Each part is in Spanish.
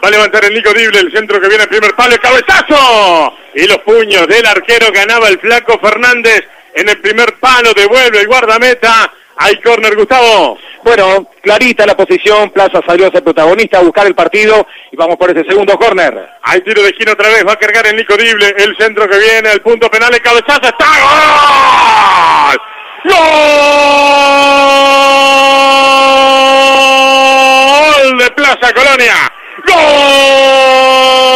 Va a levantar el Nico Dible, el centro que viene al primer palo, el cabezazo. Y los puños del arquero, ganaba el Flaco Fernández en el primer palo, devuelve el guardameta. Hay córner, Gustavo. Bueno, clarita la posición, Plaza salió a ser protagonista, a buscar el partido y vamos por ese segundo córner. Hay tiro de esquina otra vez, va a cargar el Nico Dible, el centro que viene, al punto penal, el cabezazo, ¡está! ¡Gol! ¡Gol de Plaza Colonia! ¡Gol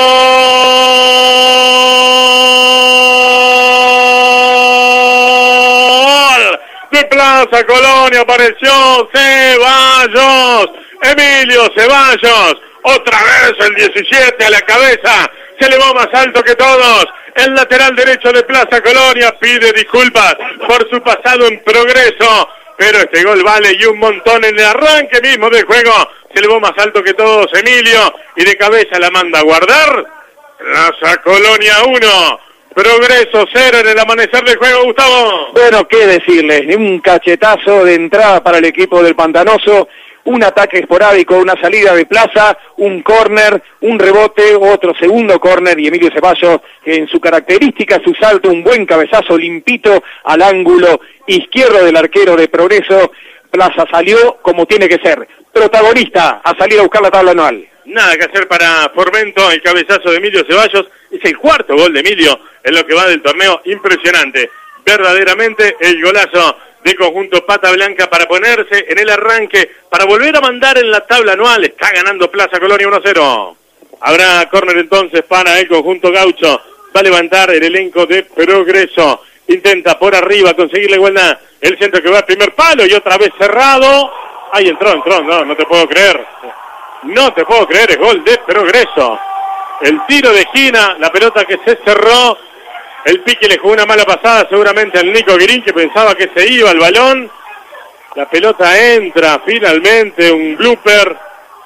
de Plaza Colonia! Apareció Ceballos, Emilio Ceballos, otra vez el 17 a la cabeza, se elevó más alto que todos. El lateral derecho de Plaza Colonia pide disculpas por su pasado en Progreso, pero este gol vale y un montón. En el arranque mismo del juego se elevó más alto que todos Emilio y de cabeza la manda a guardar. Plaza Colonia 1, Progreso 0 en el amanecer del juego, Gustavo. Bueno, qué decirles, un cachetazo de entrada para el equipo del Pantanoso, un ataque esporádico, una salida de Plaza, un córner, un rebote, otro segundo córner y Emilio Ceballos, que en su característica, su salto, un buen cabezazo limpito al ángulo izquierdo del arquero de Progreso. Plaza salió como tiene que ser, protagonista a salir a buscar la tabla anual. Nada que hacer para Formento, el cabezazo de Emilio Ceballos, es el cuarto gol de Emilio en lo que va del torneo, impresionante, verdaderamente el golazo de conjunto Pata Blanca para ponerse en el arranque, para volver a mandar en la tabla anual. Está ganando Plaza Colonia 1-0. Habrá córner entonces para el conjunto gaucho, va a levantar el elenco de Progreso, intenta por arriba conseguir la igualdad, el centro que va al primer palo y otra vez cerrado. Ahí entró, no te puedo creer. No te puedo creer, es gol de Progreso. El tiro de esquina, la pelota que se cerró. El pique le jugó una mala pasada seguramente al Nico Guirín, que pensaba que se iba el balón. La pelota entra finalmente, un blooper.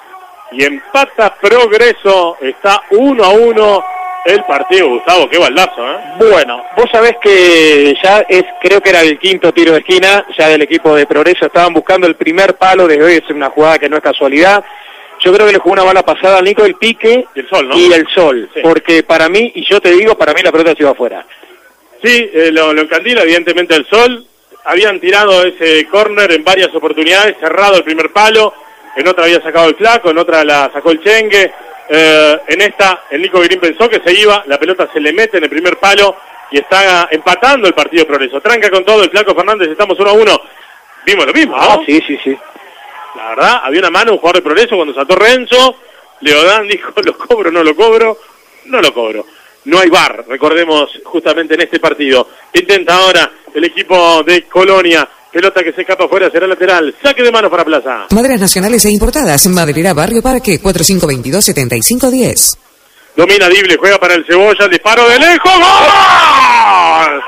Y empata Progreso. Está 1-1 el partido, Gustavo. Qué baldazo, ¿eh? Bueno, vos sabés que ya creo que era el quinto tiro de esquina, ya del equipo de Progreso. Estaban buscando el primer palo desde hoy, es una jugada que no es casualidad. Yo creo que le jugó una mala pasada al Nico, el pique y el sol, ¿no? Y el sol, sí. Porque para mí, y yo te digo, para mí la pelota se iba afuera. Sí, lo encandila evidentemente el sol. Habían tirado ese córner en varias oportunidades, cerrado el primer palo, en otra había sacado el Flaco, en otra la sacó el Chengue. En esta el Nico Guirín pensó que se iba, la pelota se le mete en el primer palo y está empatando el partido Progreso. Tranca con todo el Flaco Fernández, estamos 1-1. Vimos lo mismo, ¿no? Ah, sí. La verdad, había una mano, un jugador de Progreso cuando saltó Renzo. Leodán dijo, ¿lo cobro, no lo cobro? No lo cobro. No hay VAR, recordemos justamente en este partido. Intenta ahora el equipo de Colonia. Pelota que se escapa afuera, será lateral. Saque de mano para Plaza. Maderas nacionales e importadas. Maderera Barrio Parque, 4522-7510. Domina Dible, juega para el Cebolla, disparo de lejos. ¡Gol!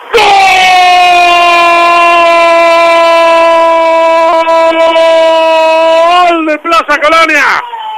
¡Gol de Plaza Colonia!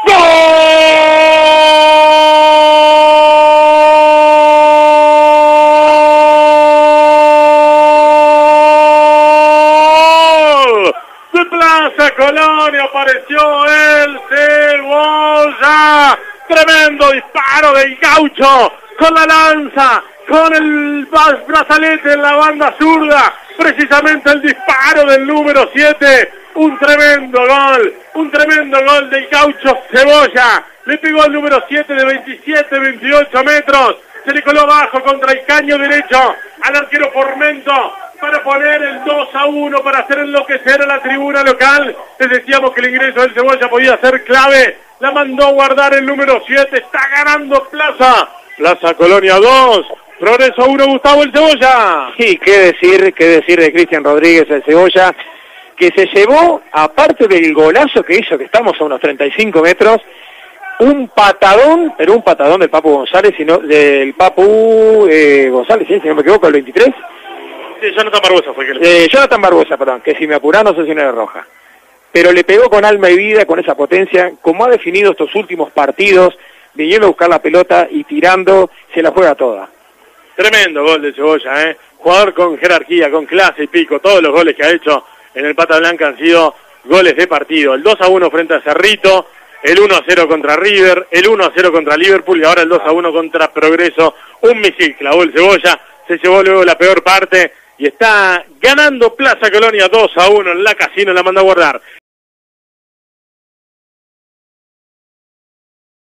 ¡Gol de Plaza Colonia! Apareció el Cebolla. Tremendo disparo del gaucho con la lanza, con el brazalete en la banda zurda. Precisamente el disparo del número 7. Un tremendo gol del gaucho Cebolla. Le pegó al número 7 de 27-28 metros. Se le coló abajo contra el caño derecho al arquero Formento para poner el 2-1, para hacer enloquecer a la tribuna local. Les decíamos que el ingreso del Cebolla podía ser clave. La mandó a guardar el número 7. Está ganando Plaza. Plaza Colonia 2. Progreso 1, Gustavo, el Cebolla. Sí, qué decir de Cristian Rodríguez, el Cebolla, que se llevó, aparte del golazo que hizo, que estamos a unos 35 metros, un patadón, pero un patadón del Papu González, sino del Papu González, ¿sí? Si no me equivoco, el 23. Sí, Jonathan Barbosa fue el que Jonathan Barbosa, perdón, que si me apurá no sé si no era roja. Pero le pegó con alma y vida, con esa potencia, como ha definido estos últimos partidos, viniendo a buscar la pelota y tirando, se la juega toda. Tremendo gol de Cebolla, jugador con jerarquía, con clase y pico. Todos los goles que ha hecho en el Pata Blanca han sido goles de partido. El 2-1 frente a Cerrito, el 1-0 contra River, el 1-0 contra Liverpool y ahora el 2-1 contra Progreso. Un misil clavó el Cebolla, se llevó luego la peor parte y está ganando Plaza Colonia 2-1 en la Casino, la manda a guardar.